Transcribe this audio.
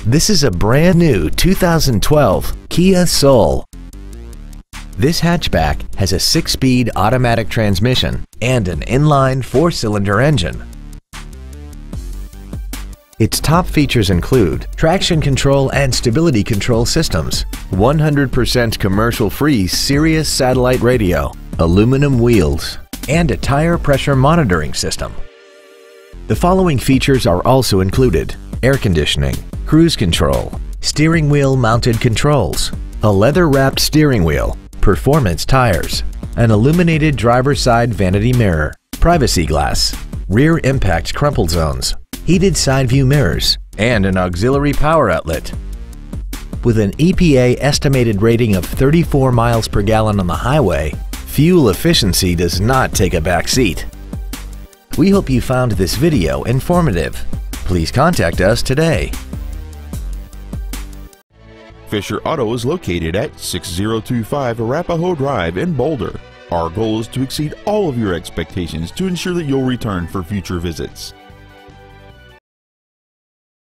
This is a brand new 2012 Kia Soul. This hatchback has a 6-speed automatic transmission and an inline 4-cylinder engine. Its top features include traction control and stability control systems, 100% commercial-free Sirius satellite radio, aluminum wheels, and a tire pressure monitoring system. The following features are also included: air conditioning, cruise control, steering wheel mounted controls, a leather-wrapped steering wheel, performance tires, an illuminated driver's side vanity mirror, privacy glass, rear impact crumple zones, heated side view mirrors, and an auxiliary power outlet. With an EPA estimated rating of 34 miles per gallon on the highway, fuel efficiency does not take a back seat. We hope you found this video informative. Please contact us today. Fisher Auto is located at 6025 Arapahoe Drive in Boulder. Our goal is to exceed all of your expectations to ensure that you'll return for future visits.